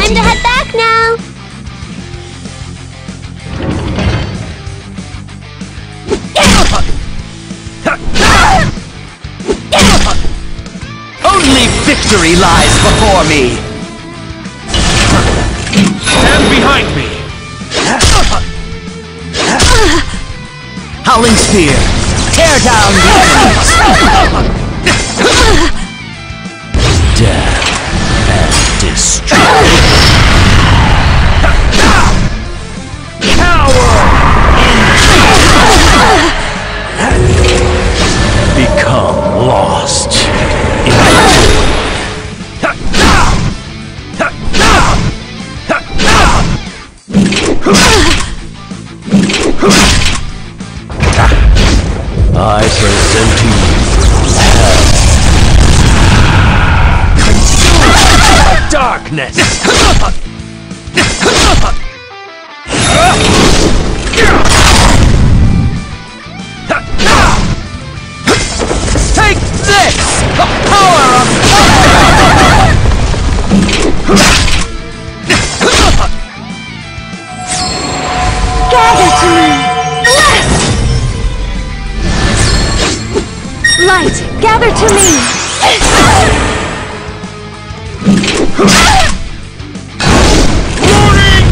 Time to head back now. Only victory lies before me! Stand behind me! Howling Spear! Tear down the enemies! Death and destruction! Coward! Become lost in the I present to you hell. Consumed by darkness. Take this! The power of Gather to me. Bless! Light, gather to me! Warning!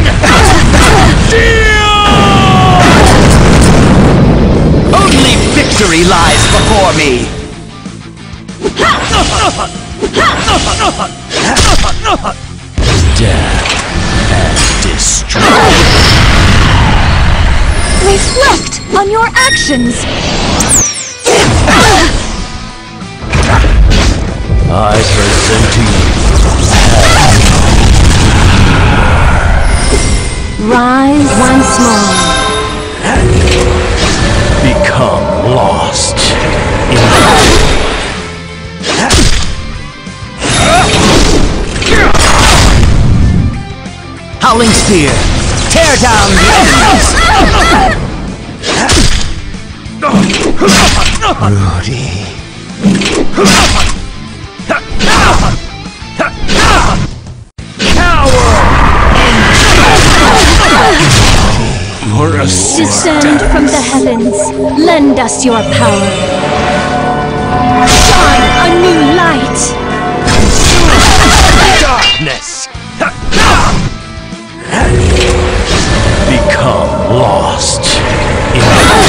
only victory lies before me! Death and destruction! Reflect on your actions! I present to you hell. Rise once more. Become lost in Howling Spear! Tear down the enemies! Rudy. Descend from the heavens. Lend us your power. Shine a new light. Darkness! Become lost in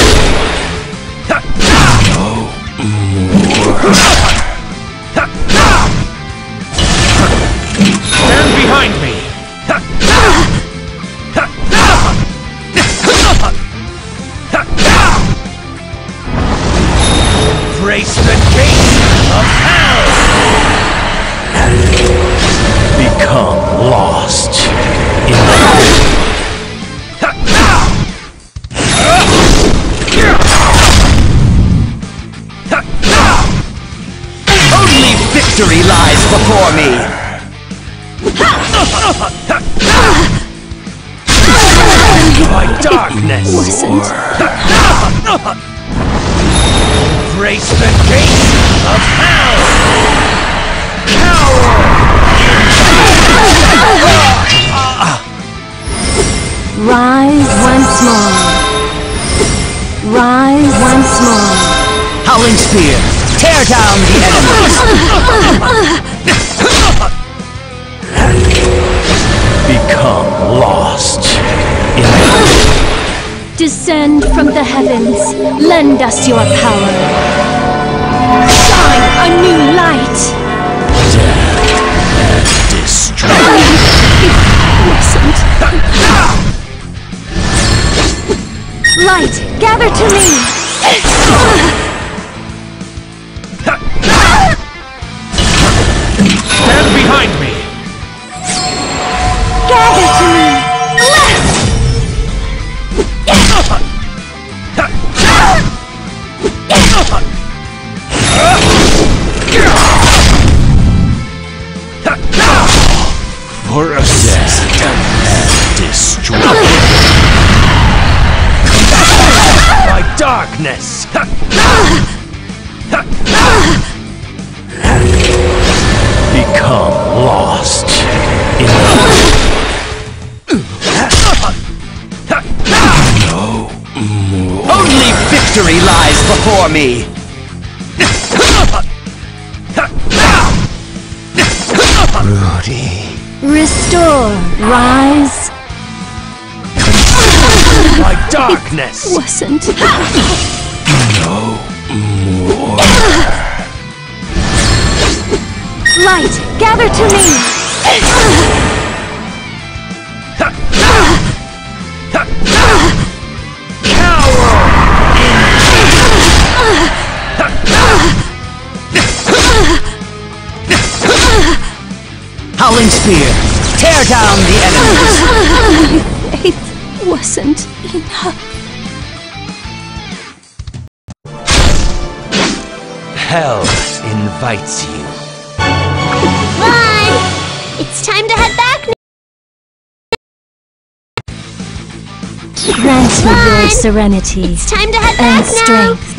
Stand behind me! Brace the gates of hell! Become lost in Only victory lies before me! By darkness! Wasn't. Brace the gates of hell! Coward! Rise once more. Rise once more. Howling Spear! Tear down the enemies! Become lost in Descend from the heavens. Lend us your power. Shine a new light. death and destruction! Wasn't. Light, gather to me. Stand behind me! Gather to me. Bless! For a Death and destruction! by darkness! Become lost in before me! Rudy. Restore, rise. My darkness! Wasn't. No more. Light, gather to me. Howling Spear, tear down the enemies! My faith wasn't enough. Hell invites you. Run! It's time to head back now. Grant me your Run! serenity It's time to head and back now. strength.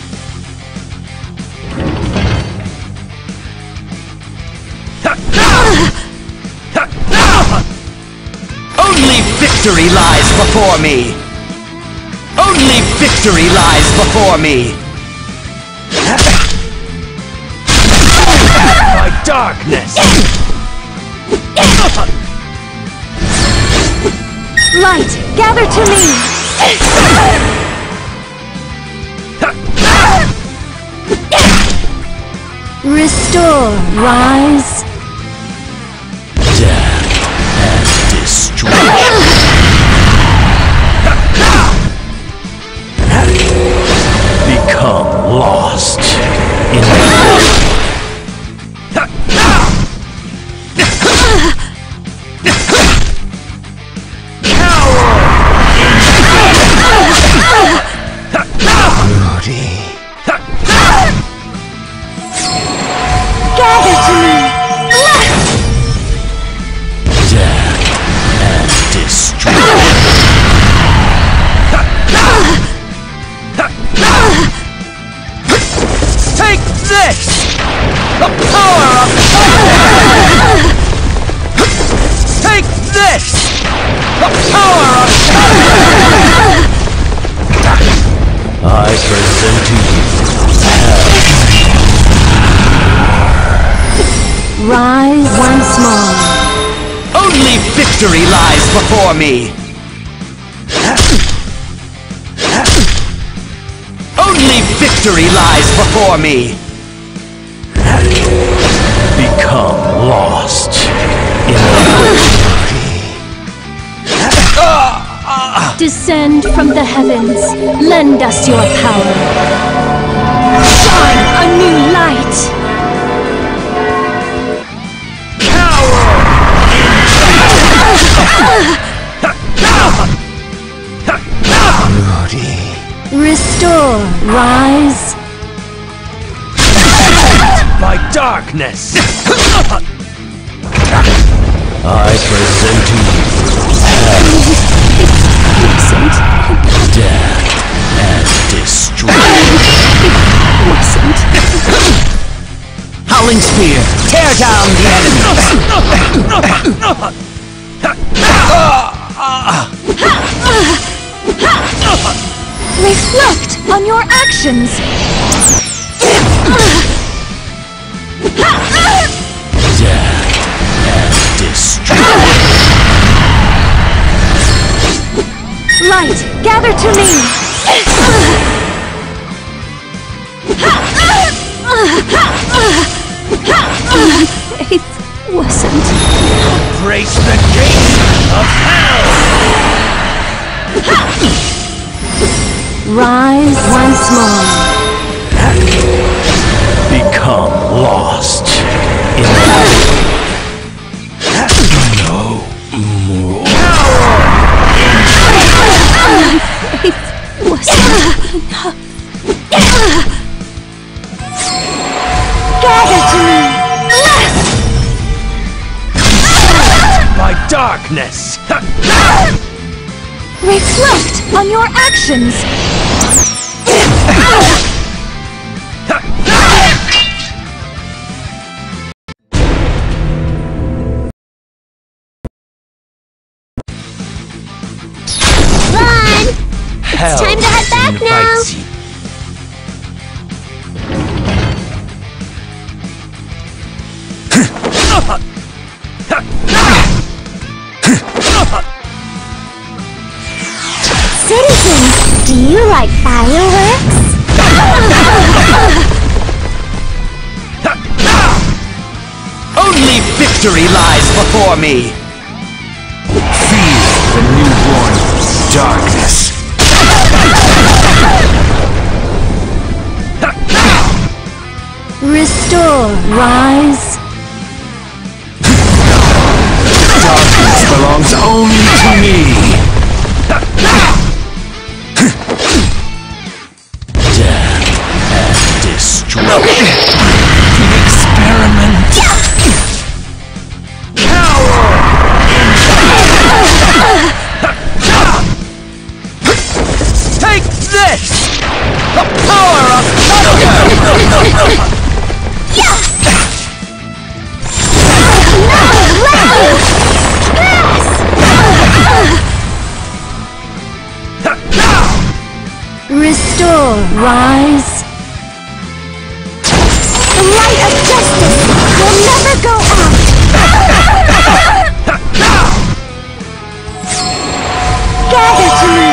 Only victory lies before me! Only victory lies before me! My darkness! Light, gather to me. Restore, rise. Death and destruction. Become lost in the Rudy. Gather to me. death and destruction. Take this! The power of Take this! The power of I present to you Rise once more. Only victory lies before me! Only victory lies before me! become lost in the Descend from the heavens. Lend us your power. Shine a new light. Rudy. Restore, rise. my darkness. I present to you Wasn't. death and destruction. Wasn't. Howling Spear, tear down the enemy! Reflect on your actions. Death and destruction. Light, gather to me. Faith wasn't. Embrace the gates of hell. Rise once more. Become lost in the no more. Faith wasn't enough. Gather to me. My darkness. Reflect on your actions. Run! Hell time to head back now. invites you. Fireworks? Only victory lies before me! Feel the newborn darkness. Restore, rise. Darkness belongs only to me! Death and destruction. The experiment. Take this! The power of thunder! Restore, rise. The light of justice will never go out! Gather to me!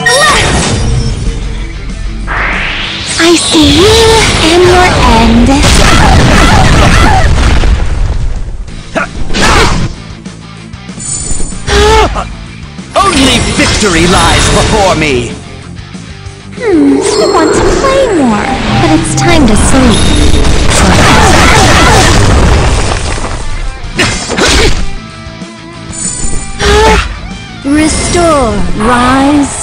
I see you and your end. Only victory lies before me! I want to play more, but it's time to sleep. Restore, rise.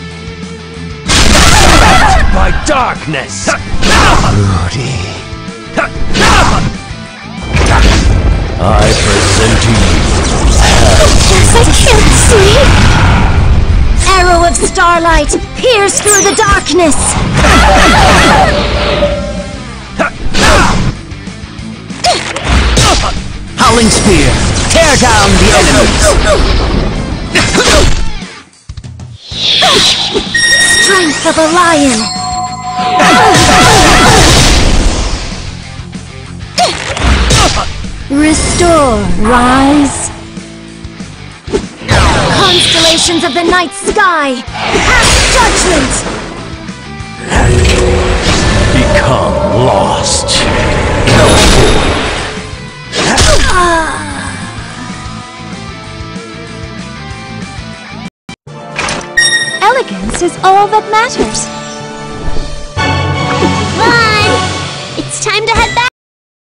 By darkness! Rudy. I present to you I can't see! Arrow of starlight, pierce through the darkness. Howling spear, tear down the enemies! Strength of a lion. Restore, rise. Constellations of the night sky, cast judgment. become lost. Elegance is all that matters. Run! It's time to head back!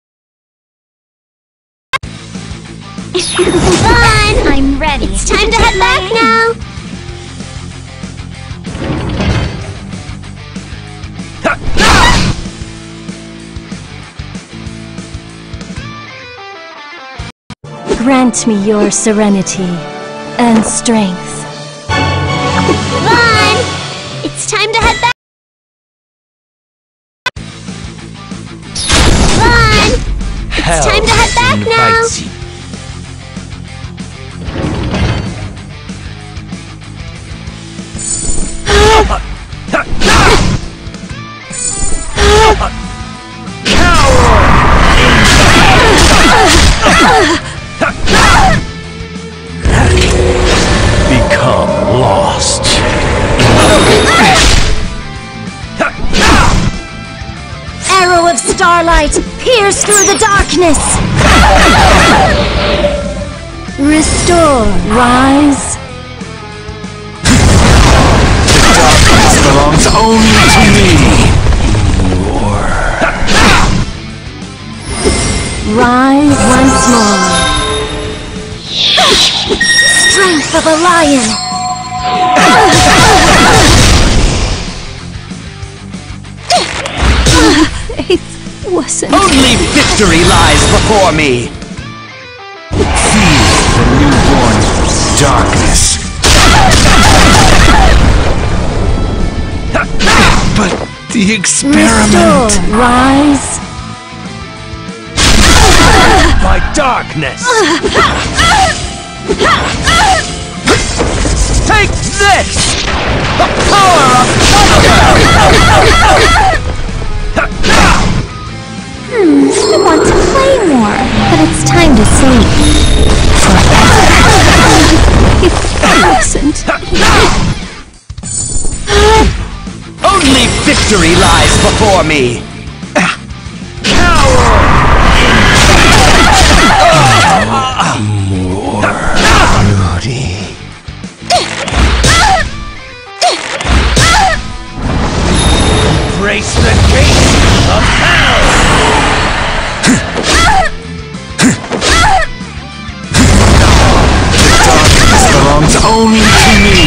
Run! I'm ready. It's time to head back now! Grant me your serenity and strength. Run! It's time to head back! Run! It's time to head back now! Invites you. Become lost. Arrow of starlight, pierce through the darkness. Restore, rise. Darkness belongs only to me! Rise once more. Strength of a lion. Faith wasn't. Only victory lies before me! Feel the newborn darkness. But the experiment... Restore, rise. By darkness. Take this! The power of thunder! I want to play more, but it's time to sleep. It wasn't. Only Victory lies before me! Embrace the gates of hell! This belongs only to me!